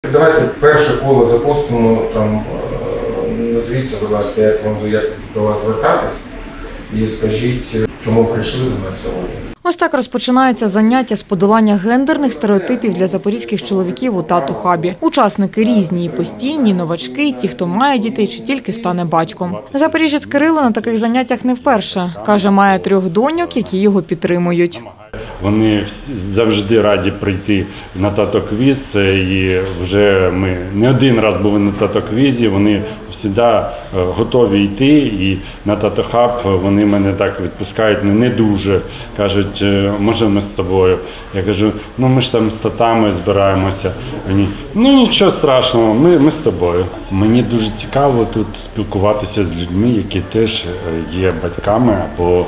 Давайте перше коло запустимо, назвіться, будь ласка, як до вас звертатись і скажіть, чому прийшли до нас сьогодні. Ось так розпочинається заняття з подолання гендерних стереотипів для запорізьких чоловіків у Тату-хабі. Учасники різні – і постійні, і новачки, ті, хто має дітей чи тільки стане батьком. Запоріжець Кирило на таких заняттях не вперше. Каже, має 3 доньок, які його підтримують. Вони завжди раді прийти на тато-квіз, і вже ми не один раз були на тато-квізі, вони завжди готові йти, і на тато-хаб вони мене так відпускають не дуже, кажуть, може ми з тобою. Я кажу, ми ж там з татами збираємося. Вони, нічого страшного, ми з тобою. Мені дуже цікаво тут спілкуватися з людьми, які теж є батьками або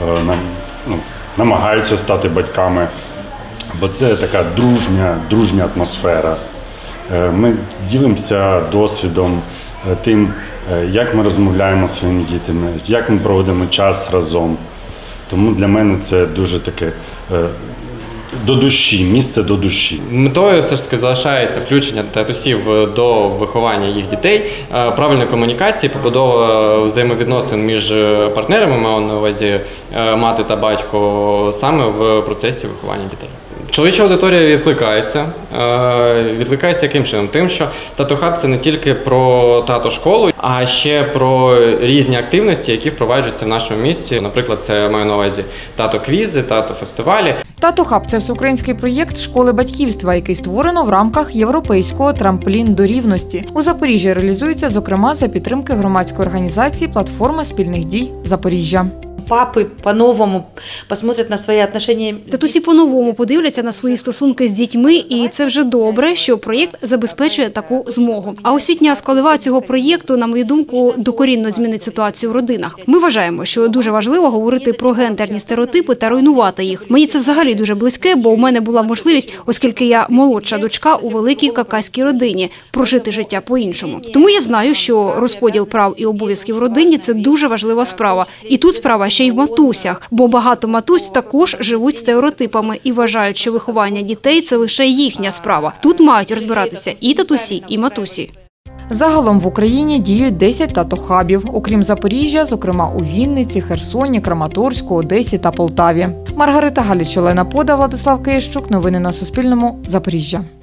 намагаються стати батьками, бо це така дружня атмосфера. Ми ділимося досвідом тим, як ми розмовляємо зі своїми дітьми, як ми проводимо час разом. Тому для мене це дуже таке до душі, місце до душі. Метою все ж таки залишається включення татусів до виховання їх дітей, правильної комунікації, побудова взаємовідносин між партнерами, маю на увазі мати та батько, саме в процесі виховання дітей. Чоловіча аудиторія відкликається яким чином? Тим, що Тату-хаб – це не тільки про тато-школу, а ще про різні активності, які впроваджуються в нашому місті. Наприклад, це маю на увазі тато-квізи, тато-фестивалі. Тату-хаб – це всеукраїнський проєкт школи батьківства, який створено в рамках європейського «Трамплін до рівності». У Запоріжжі реалізується, зокрема, за підтримки громадської організації «Платформа спільних дій Запоріжжя». Папи по-новому посмотрять на свої відносини. Татусі по-новому подивляться на свої стосунки з дітьми, і це вже добре, що проєкт забезпечує таку змогу. А освітня складова цього проєкту, на мою думку, докорінно змінить ситуацію в родинах. Ми вважаємо, що дуже важливо говорити про гендерні стереотипи та руйнувати їх. Мені це взагалі дуже близьке, бо у мене була можливість, оскільки я молодша дочка у великій кавказькій родині, прожити життя по-іншому. Тому я знаю, що розподіл прав і обов'язків в родині – це дуже важлива справа. І тут справа ще й в матусях, бо багато матусь також живуть стереотипами і вважають, що виховання дітей – це лише їхня справа. Тут мають розбиратися і татусі, і матусі. Загалом в Україні діють 10 тато-хабів, окрім Запоріжжя, зокрема у Вінниці, Херсоні, Краматорську, Одесі та Полтаві. Маргарита Галіч, Олена Пода, Владислав Киящук. Новини на Суспільному. Запоріжжя.